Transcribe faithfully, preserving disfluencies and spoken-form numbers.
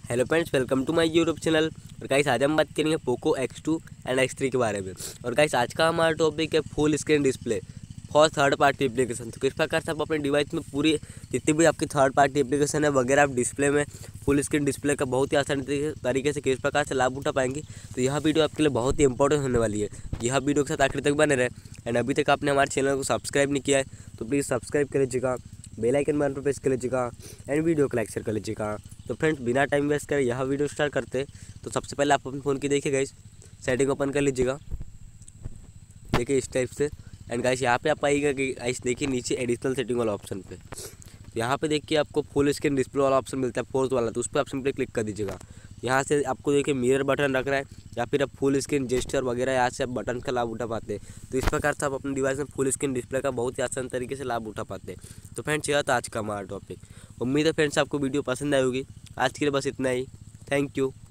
Hello friends, welcome to my YouTube channel. और guys आज हम बात करेंगे Poco X two and X three के बारे में। और गाइस आज का हमारा टॉपिक है full screen display for third party application. तो किस प्रकार से आप अपने डिवाइस में पूरी जितनी भी आपकी थर्ड पार्टी एप्लीकेशन है वगैरह आप डिस्प्ले में फुल स्क्रीन डिस्प्ले का बहुत ही आसान तरीके से किस प्रकार से लाभ उठा पाएंगे, तो यह वीडियो आपके लिए बहुत ही इंपॉर्टेंट होने वाली है। यह वीडियो के साथ आखिर तक बने रहे। एंड अभी तक आपने हमारे चैनल को सब्सक्राइब नहीं किया है तो प्लीज़ सब्सक्राइब कर लीजिएगा, बेल आइकन बटन पर प्रेस कर लीजिएगा एंड वीडियो को लाइक शेयर कर लीजिएगा। तो फ्रेंड्स बिना टाइम वेस्ट करें यह वीडियो स्टार्ट करते हैं। तो सबसे पहले आप अपने फ़ोन की देखिए गाइस, सेटिंग ओपन कर लीजिएगा, देखिए इस टाइप से। एंड गाइस यहाँ पे आप आइएगा कि गाइस देखिए नीचे एडिशनल सेटिंग वाला ऑप्शन पे, तो यहाँ पे देखिए आपको फुल स्क्रीन डिस्प्ले वाला ऑप्शन मिलता है फोर्थ वाला, तो उस पर आप सिंपली क्लिक कर दीजिएगा। यहाँ से आपको देखिए मिरर बटन रख रहा है या फिर आप फुल स्क्रीन जेस्चर वगैरह यहाँ से आप बटन का लाभ उठा पाते हैं। तो इस प्रकार से आप अपने डिवाइस में फुल स्क्रीन डिस्प्ले का बहुत ही आसान तरीके से लाभ उठा पाते हैं। तो फ्रेंड्स यह था आज का हमारा टॉपिक। उम्मीद है फ्रेंड्स आपको वीडियो पसंद आई होगी। आज के लिए बस इतना ही। Thank you.